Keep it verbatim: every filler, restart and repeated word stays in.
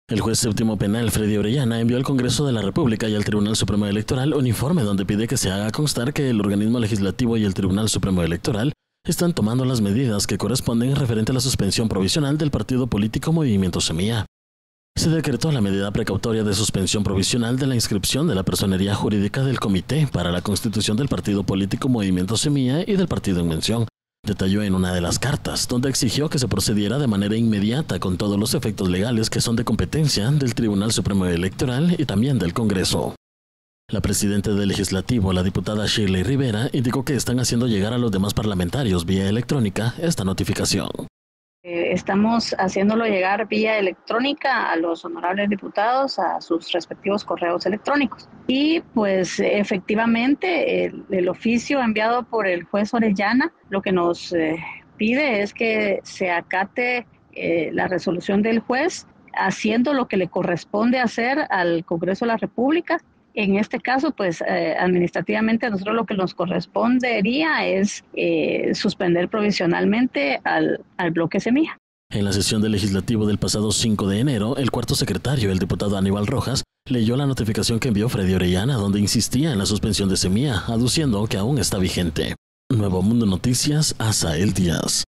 El juez séptimo penal Freddy Orellana envió al Congreso de la República y al Tribunal Supremo Electoral un informe donde pide que se haga constar que el organismo legislativo y el Tribunal Supremo Electoral están tomando las medidas que corresponden referente a la suspensión provisional del partido político Movimiento Semilla. Se decretó la medida precautoria de suspensión provisional de la inscripción de la personería jurídica del Comité para la constitución del partido político Movimiento Semilla y del partido en mención. Detalló en una de las cartas, donde exigió que se procediera de manera inmediata con todos los efectos legales que son de competencia del Tribunal Supremo Electoral y también del Congreso. La presidenta del Legislativo, la diputada Shirley Rivera, indicó que están haciendo llegar a los demás parlamentarios vía electrónica esta notificación. Estamos haciéndolo llegar vía electrónica a los honorables diputados, a sus respectivos correos electrónicos. Y pues efectivamente el, el oficio enviado por el juez Orellana lo que nos eh, pide es que se acate eh, la resolución del juez haciendo lo que le corresponde hacer al Congreso de la República. En este caso, pues eh, administrativamente a nosotros lo que nos correspondería es eh, suspender provisionalmente al, al bloque Semilla. En la sesión del Legislativo del pasado cinco de enero, el cuarto secretario, el diputado Aníbal Rojas, leyó la notificación que envió Freddy Orellana, donde insistía en la suspensión de Semilla, aduciendo que aún está vigente. Nuevo Mundo Noticias, Asael Díaz.